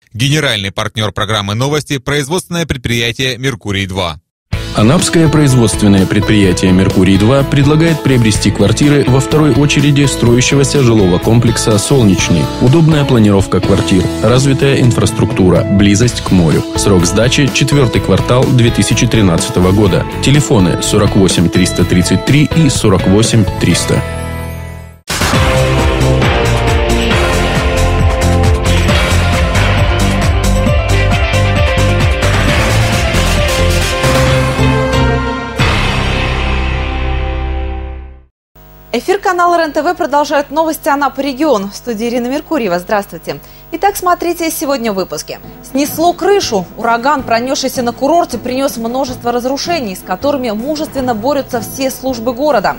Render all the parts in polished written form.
Генеральный партнер программы «Новости» – производственное предприятие «Меркурий-2». Анапское производственное предприятие «Меркурий-2» предлагает приобрести квартиры во второй очереди строящегося жилого комплекса «Солнечный». Удобная планировка квартир, развитая инфраструктура, близость к морю. Срок сдачи – 4-й квартал 2013 года. Телефоны 48 333 и 48 300. Эфир канала РЕН-ТВ продолжает новости Анапы регион. В студии Ирина Меркурьева. Здравствуйте. Итак, смотрите сегодня в выпуске. Снесло крышу. Ураган, пронесшийся на курорте, принес множество разрушений, с которыми мужественно борются все службы города.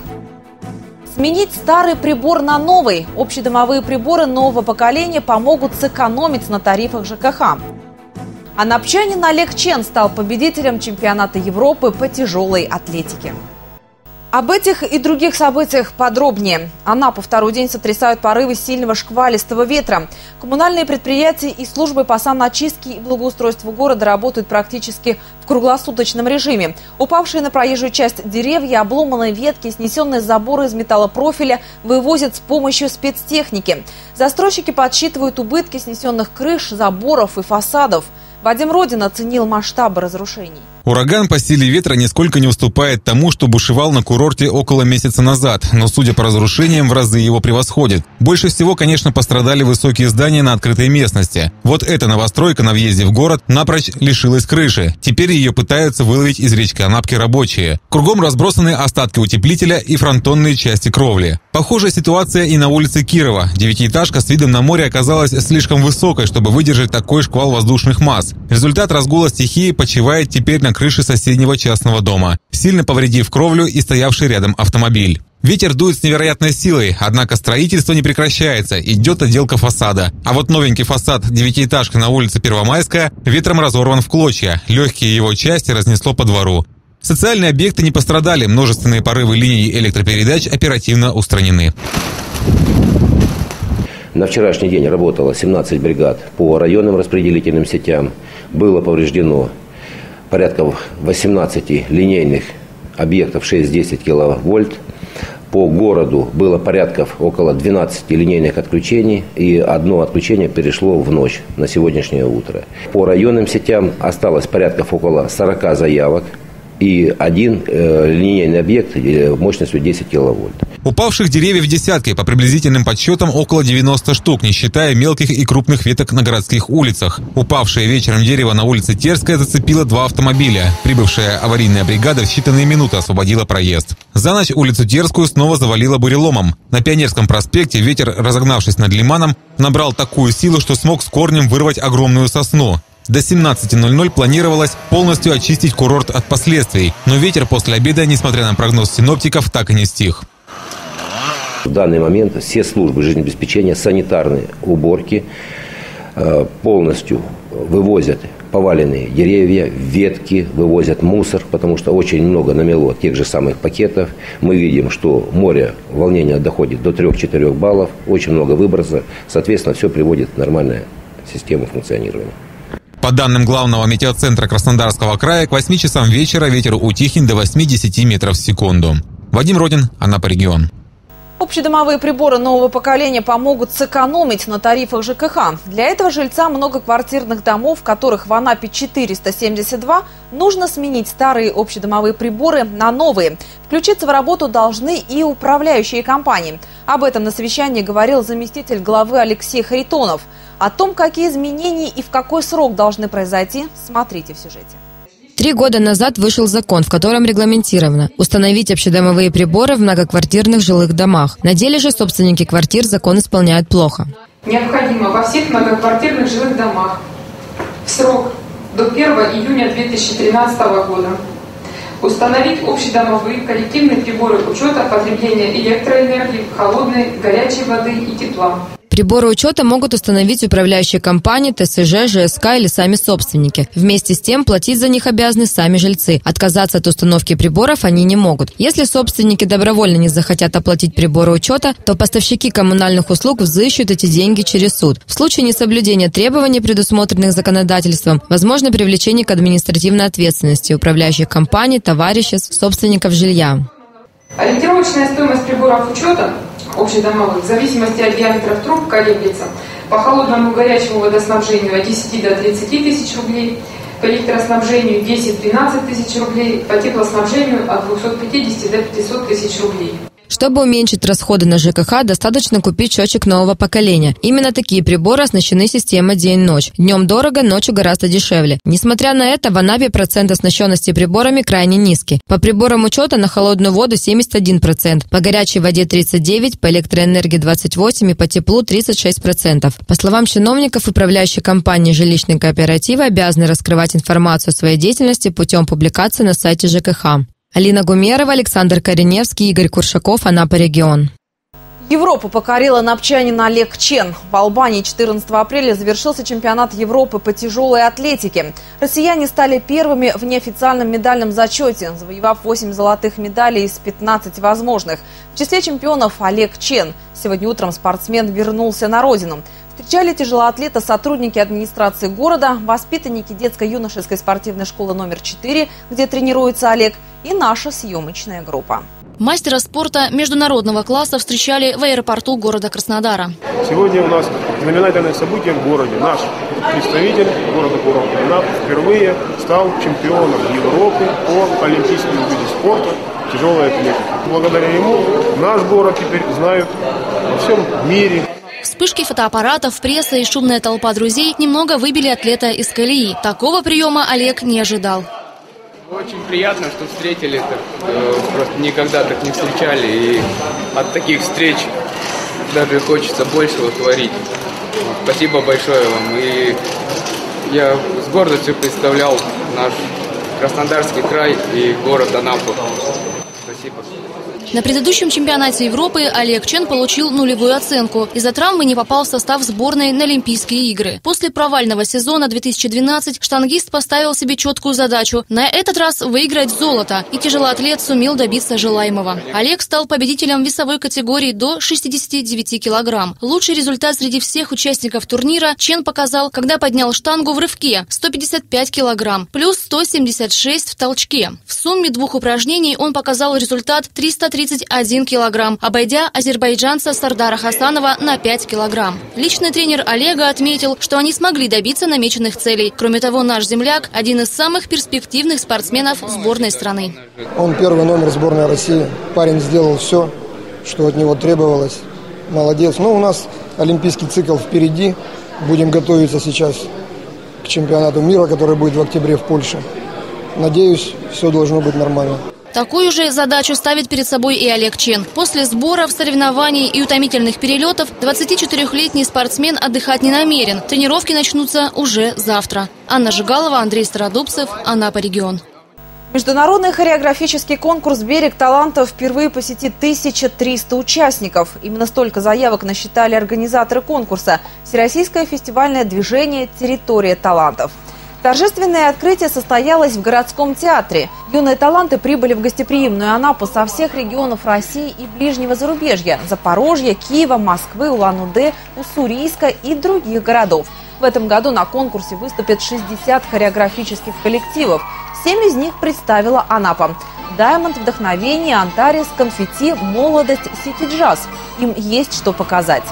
Сменить старый прибор на новый. Общедомовые приборы нового поколения помогут сэкономить на тарифах ЖКХ. Анапчанин Олег Чен стал победителем чемпионата Европы по тяжелой атлетике. Об этих и других событиях подробнее. Анапу второй день сотрясают порывы сильного шквалистого ветра. Коммунальные предприятия и службы по саночистке и благоустройству города работают практически в круглосуточном режиме. Упавшие на проезжую часть деревья, обломанные ветки, снесенные заборы из металлопрофиля вывозят с помощью спецтехники. Застройщики подсчитывают убытки снесенных крыш, заборов и фасадов. Вадим Родин оценил масштабы разрушений. Ураган по силе ветра нисколько не уступает тому, что бушевал на курорте около месяца назад, но, судя по разрушениям, в разы его превосходит. Больше всего, конечно, пострадали высокие здания на открытой местности. Вот эта новостройка на въезде в город напрочь лишилась крыши. Теперь ее пытаются выловить из речки Анапки рабочие. Кругом разбросаны остатки утеплителя и фронтонные части кровли. Похожая ситуация и на улице Кирова. Девятиэтажка с видом на море оказалась слишком высокой, чтобы выдержать такой шквал воздушных масс. Результат разгула стихии почивает теперь на крыше соседнего частного дома, сильно повредив кровлю и стоявший рядом автомобиль. Ветер дует с невероятной силой, однако строительство не прекращается, идет отделка фасада. А вот новенький фасад девятиэтажки на улице Первомайская ветром разорван в клочья, легкие его части разнесло по двору. Социальные объекты не пострадали, множественные порывы линий электропередач оперативно устранены. На вчерашний день работало 17 бригад по районным распределительным сетям. Было повреждено порядка 18 линейных объектов 6-10 киловольт. По городу было порядков около 12 линейных отключений, и одно отключение перешло в ночь на сегодняшнее утро. По районным сетям осталось порядков около 40 заявок и один линейный объект мощностью 10 киловольт. Упавших деревьев десятки, по приблизительным подсчетам около 90 штук, не считая мелких и крупных веток на городских улицах. Упавшее вечером дерево на улице Терская зацепило 2 автомобиля. Прибывшая аварийная бригада в считанные минуты освободила проезд. За ночь улицу Терскую снова завалило буреломом. На Пионерском проспекте ветер, разогнавшись над Лиманом, набрал такую силу, что смог с корнем вырвать огромную сосну. До 17:00 планировалось полностью очистить курорт от последствий, но ветер после обеда, несмотря на прогноз синоптиков, так и не стих. В данный момент все службы жизнеобеспечения, санитарные уборки полностью вывозят поваленные деревья, ветки, вывозят мусор, потому что очень много намело тех же самых пакетов. Мы видим, что море волнения доходит до 3-4 баллов, очень много выброса, соответственно, все приводит в нормальную систему функционирования. По данным главного метеоцентра Краснодарского края, к 8 часам вечера ветер утихнет до 8-10 метров в секунду. Вадим Родин, Анапа регион. Общедомовые приборы нового поколения помогут сэкономить на тарифах ЖКХ. Для этого жильцам многоквартирных домов, которых в Анапе 472, нужно сменить старые общедомовые приборы на новые. Включиться в работу должны и управляющие компании. Об этом на совещании говорил заместитель главы Алексей Харитонов. О том, какие изменения и в какой срок должны произойти, смотрите в сюжете. 3 года назад вышел закон, в котором регламентировано установить общедомовые приборы в многоквартирных жилых домах. На деле же собственники квартир закон исполняют плохо. Необходимо во всех многоквартирных жилых домах в срок до 1 июня 2013 года установить общедомовые коллективные приборы учета потребления электроэнергии, холодной, горячей воды и тепла. Приборы учета могут установить управляющие компании, ТСЖ, ЖСК или сами собственники. Вместе с тем, платить за них обязаны сами жильцы. Отказаться от установки приборов они не могут. Если собственники добровольно не захотят оплатить приборы учета, то поставщики коммунальных услуг взыщут эти деньги через суд. В случае несоблюдения требований, предусмотренных законодательством, возможно привлечение к административной ответственности управляющих компаний, товариществ, собственников жилья. Ориентировочная стоимость приборов учета общедомовых в зависимости от диаметров труб колеблется по холодному и горячему водоснабжению от 10 до 30 тысяч рублей, по электроснабжению 10-12 тысяч рублей, по теплоснабжению от 250 до 500 тысяч рублей. Чтобы уменьшить расходы на ЖКХ, достаточно купить счетчик нового поколения. Именно такие приборы оснащены системой день-ночь. Днем дорого, ночью гораздо дешевле. Несмотря на это, в Анапе процент оснащенности приборами крайне низкий. По приборам учета на холодную воду 71%, по горячей воде 39%, по электроэнергии 28% и по теплу 36%. По словам чиновников, управляющие компании жилищные кооперативы обязаны раскрывать информацию о своей деятельности путем публикации на сайте ЖКХ. Алина Гумерова, Александр Кореневский, Игорь Куршаков, Анапа регион. Европу покорил анапчанин Олег Чен. В Албании 14 апреля завершился чемпионат Европы по тяжелой атлетике. Россияне стали первыми в неофициальном медальном зачете, завоевав 8 золотых медалей из 15 возможных. В числе чемпионов Олег Чен. Сегодня утром спортсмен вернулся на родину. Встречали тяжелоатлета сотрудники администрации города, воспитанники детско-юношеской спортивной школы номер 4, где тренируется Олег, и наша съемочная группа. Мастера спорта международного класса встречали в аэропорту города Краснодара. Сегодня у нас знаменательное событие в городе. Наш представитель города Анапы впервые стал чемпионом Европы по олимпийским видам спорта тяжелой атлетики. Благодаря ему наш город теперь знают во всем мире. Вспышки фотоаппаратов, пресса и шумная толпа друзей немного выбили атлета из колеи. Такого приема Олег не ожидал. Очень приятно, что встретили так. Просто никогда так не встречали. И от таких встреч даже хочется большего творить. Спасибо большое вам. И я с гордостью представлял наш Краснодарский край и город Анапу. Спасибо. На предыдущем чемпионате Европы Олег Чен получил нулевую оценку. Из-за травмы не попал в состав сборной на Олимпийские игры. После провального сезона 2012 штангист поставил себе четкую задачу – на этот раз выиграть золото. И тяжелоатлет сумел добиться желаемого. Олег стал победителем весовой категории до 69 килограмм. Лучший результат среди всех участников турнира Чен показал, когда поднял штангу в рывке – 155 килограмм, плюс 176 в толчке. В сумме двух упражнений он показал результат 331 килограмм, обойдя азербайджанца Сардара Хасанова на 5 килограмм. Личный тренер Олега отметил, что они смогли добиться намеченных целей. Кроме того, наш земляк – один из самых перспективных спортсменов сборной страны. Он первый номер сборной России. Парень сделал все, что от него требовалось. Молодец. Но у нас олимпийский цикл впереди. Будем готовиться сейчас к чемпионату мира, который будет в октябре в Польше. Надеюсь, все должно быть нормально. Такую же задачу ставит перед собой и Олег Чен. После сборов, соревнований и утомительных перелетов 24-летний спортсмен отдыхать не намерен. Тренировки начнутся уже завтра. Анна Жигалова, Андрей Стародубцев, Анапа регион. Международный хореографический конкурс «Берег талантов» впервые посетит 1300 участников. Именно столько заявок насчитали организаторы конкурса – Всероссийское фестивальное движение «Территория талантов». Торжественное открытие состоялось в городском театре. Юные таланты прибыли в гостеприимную Анапу со всех регионов России и ближнего зарубежья – Запорожья, Киева, Москвы, Улан-Удэ, Уссурийска и других городов. В этом году на конкурсе выступят 60 хореографических коллективов. 7 из них представила Анапа. «Даймонд», «Вдохновение», «Антарес», «Конфетти», «Молодость», «Сити Джаз». Им есть что показать.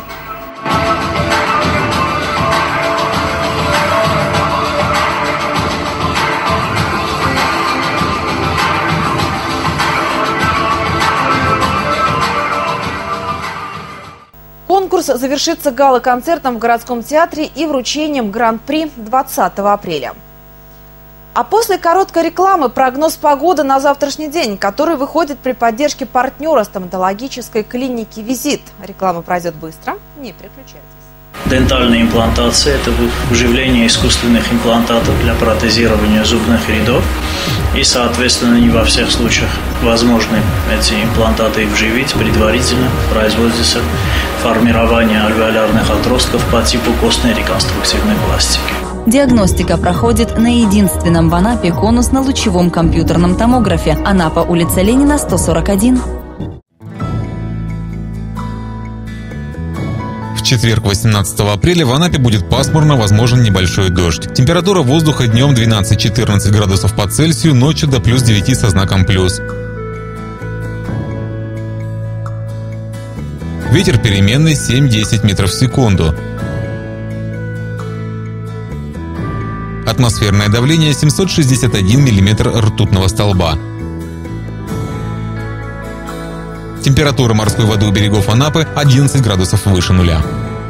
Конкурс завершится гала-концертом в городском театре и вручением гран-при 20 апреля. А после короткой рекламы прогноз погоды на завтрашний день, который выходит при поддержке партнера стоматологической клиники «Визит». Реклама пройдет быстро, не переключайтесь. Дентальная имплантация – это вживление искусственных имплантатов для протезирования зубных рядов. И, соответственно, не во всех случаях возможно эти имплантаты вживить предварительно. Производится формирования альвеолярных отростков по типу костной реконструктивной пластики. Диагностика проходит на единственном в Анапе конусно-лучевом компьютерном томографе. Анапа, улица Ленина, 141. В четверг, 18 апреля, в Анапе будет пасмурно, возможен небольшой дождь. Температура воздуха днем 12-14 градусов по Цельсию, ночью до плюс 9 со знаком плюс. Ветер переменный 7-10 метров в секунду. Атмосферное давление 761 миллиметр ртутного столба. Температура морской воды у берегов Анапы 11 градусов выше нуля.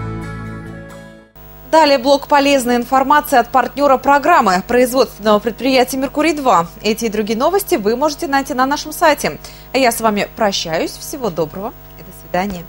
Далее блок полезной информации от партнера программы производственного предприятия «Меркурий-2». Эти и другие новости вы можете найти на нашем сайте. А я с вами прощаюсь. Всего доброго и до свидания.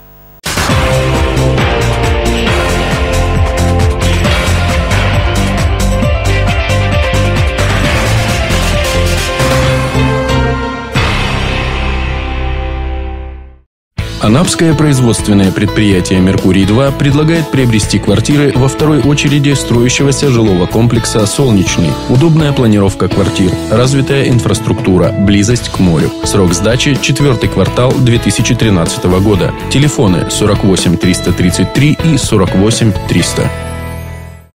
Анапское производственное предприятие «Меркурий-2» предлагает приобрести квартиры во второй очереди строящегося жилого комплекса «Солнечный». Удобная планировка квартир, развитая инфраструктура, близость к морю. Срок сдачи – 4-й квартал 2013 года. Телефоны 48 333 и 48 300.